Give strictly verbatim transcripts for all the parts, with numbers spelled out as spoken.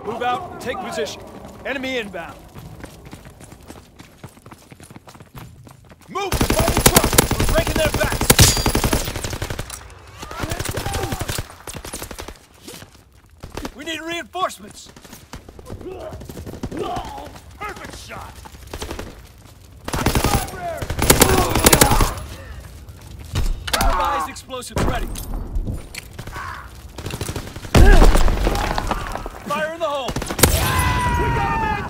Move out and take position. Enemy inbound. Move to fight the truck! We're breaking their backs! We need reinforcements! Perfect shot! Improvised explosives ready. Fire in the hole! We got him in!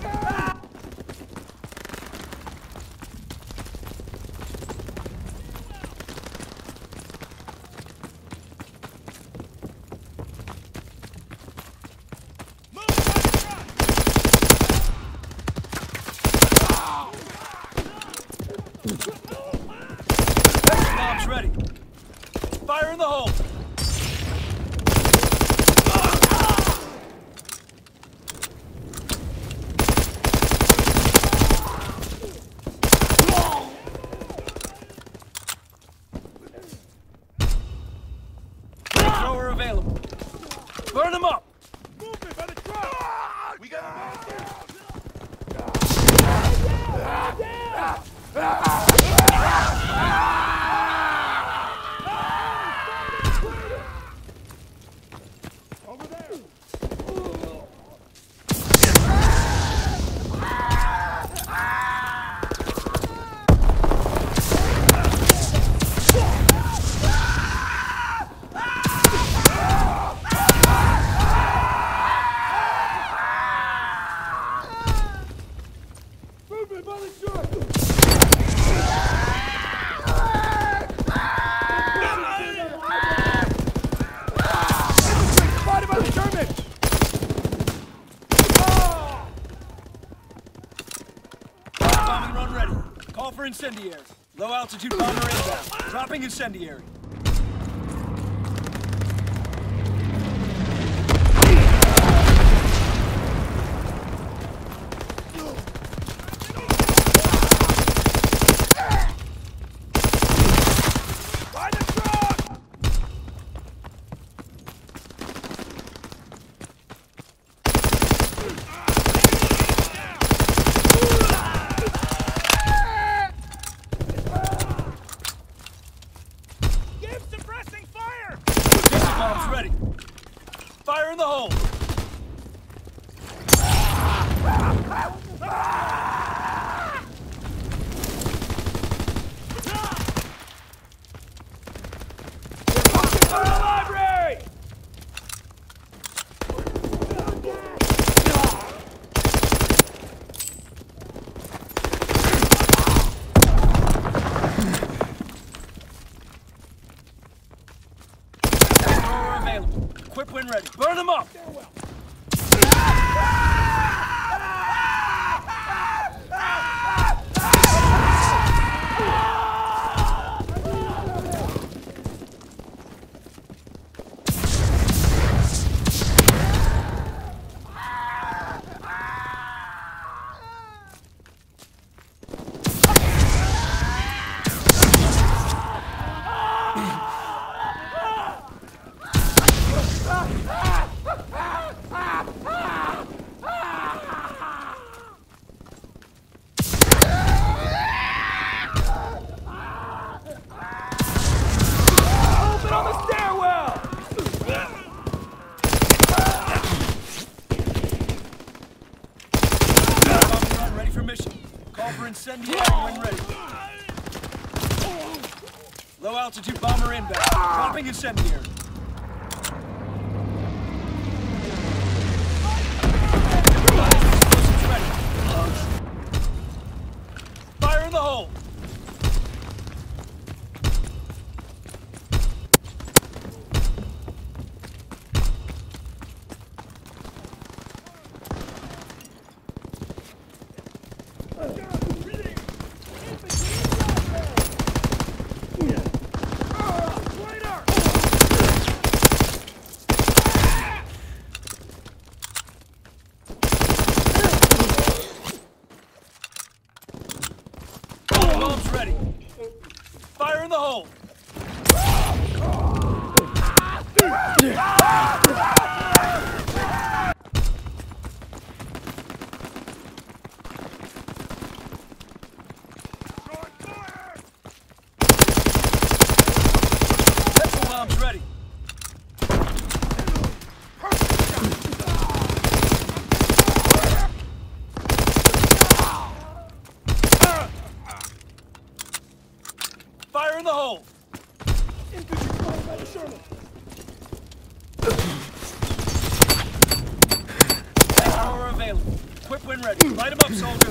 Bombs ready. Fire in the hole! Thrower available. Burn them up! Movement by the truck! We got him out there! Over there! Movement by the truck! Spotted by the German! Bombing run ready. Call for incendiaries. Low altitude bomber inbound. Dropping incendiary. By the truck! Give suppressing fire! Missile bombs ready. Fire in the hole. Fire the library! Thrower available. Equip when ready. Burn them up! Open on the stairwell! Bombing run ready for mission. Call for incendiary when ready. Low altitude bomber inbound. Dropping incendiary. Explosives ready. Fire in the hole. Traitor! when ready. Light him up, soldier.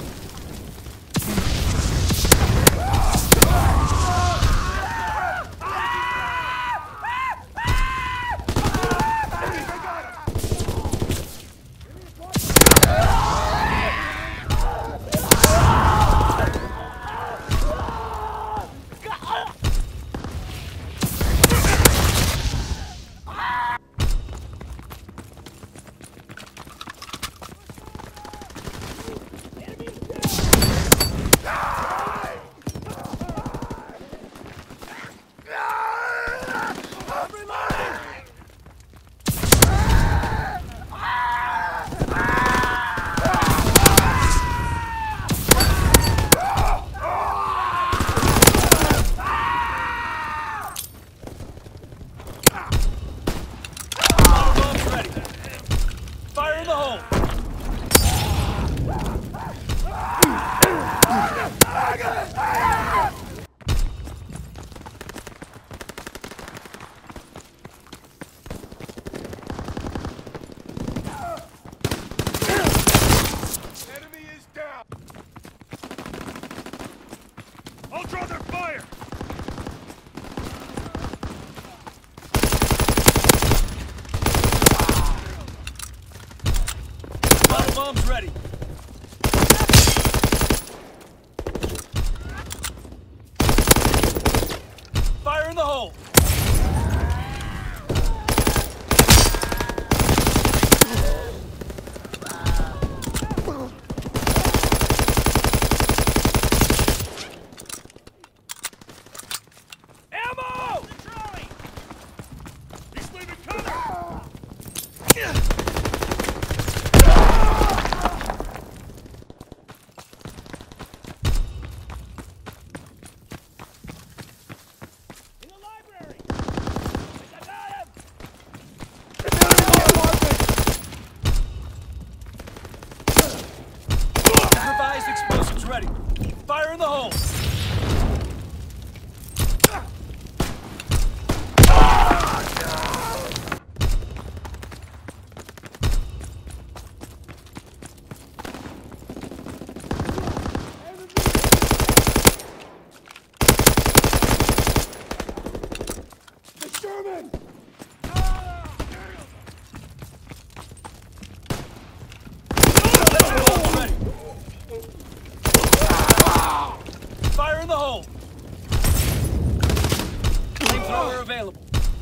Bombs ready. Fire in the hole. Ammo! He's leaving cover. Ready. Fire in the hole. The Sherman. Fire in the hole! Flamethrower available.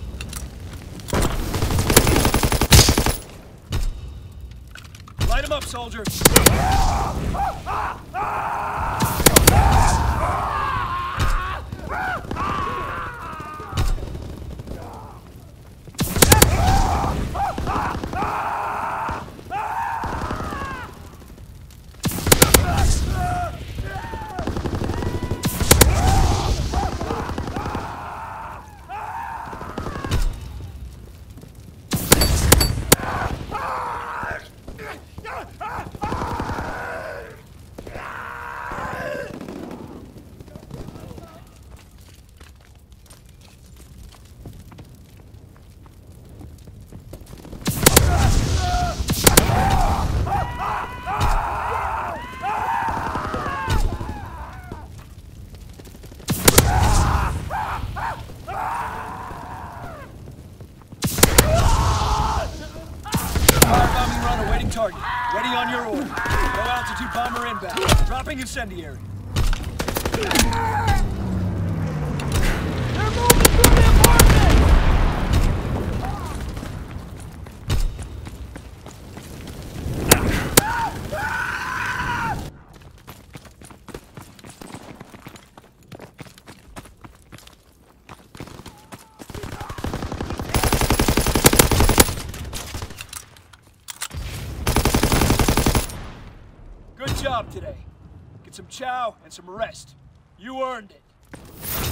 Light him up, soldier. Target. Ready on your order. Low altitude bomber inbound. Dropping incendiary. They're moving through the apartment! Good job today. Get some chow and some rest. You earned it.